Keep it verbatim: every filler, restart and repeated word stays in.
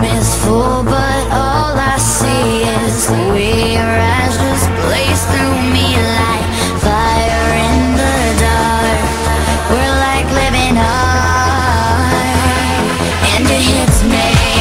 is full, but all I see is your eyes just blaze through me like fire in the dark. We're like living art, and it hits me.